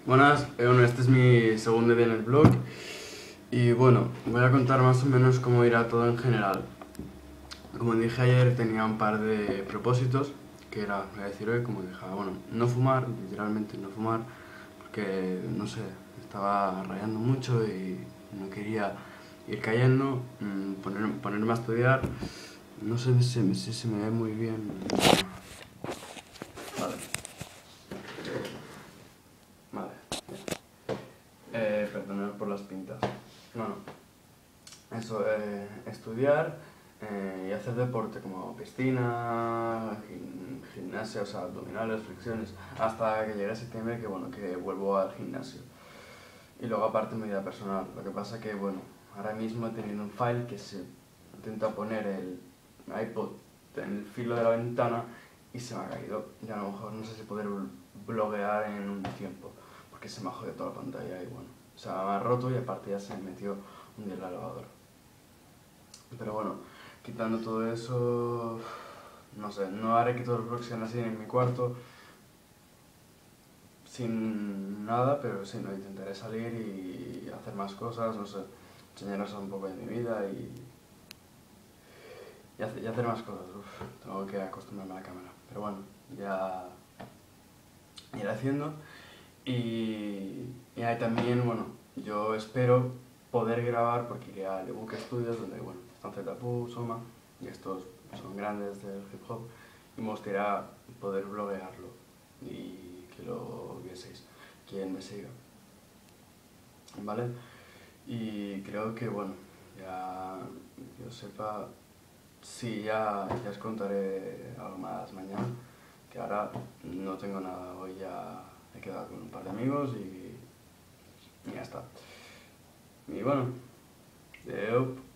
Buenas, bueno, este es mi segundo día en el blog y bueno, voy a contar más o menos cómo irá todo en general. Como dije ayer, tenía un par de propósitos, que era, voy a decir hoy, como dije, bueno, no fumar, literalmente no fumar, porque, no sé, me estaba rayando mucho y no quería ir cayendo, ponerme a estudiar, no sé si se me ve muy bien. Vale, vale. Perdonad por las pintas. Bueno, eso, estudiar y hacer deporte como piscina, gimnasia, o sea, abdominales, flexiones, hasta que llegue a septiembre que bueno, que vuelvo al gimnasio. Y luego aparte mi vida personal. Lo que pasa que bueno, ahora mismo he tenido un file que se intenta poner el iPod en el filo de la ventana y se me ha caído. Y a lo mejor no sé si poder bloguear en un tiempo, porque se me ha jodido toda la pantalla y bueno, o sea, me ha roto y aparte ya se me metió un día en la lavadora. Pero bueno, quitando todo eso, no sé, no haré que todos los vlogs sean así en mi cuarto, sin nada, pero sí, no, intentaré salir y hacer más cosas, no sé, enseñaros un poco de mi vida y hacer más cosas. Tengo que acostumbrarme a la cámara, pero bueno, ya iré haciendo. Y ahí también, bueno, yo espero poder grabar porque iré al Ebook Studios donde, bueno, están Zetapu, Soma y estos son grandes del hip hop y me gustaría poder bloguearlo y que lo vieseis, quien me siga, ¿vale? Y creo que, bueno, ya que yo sepa, sí, ya os contaré algo más mañana, que ahora no tengo nada, hoy ya he quedado con un par de amigos y ya está. Y bueno,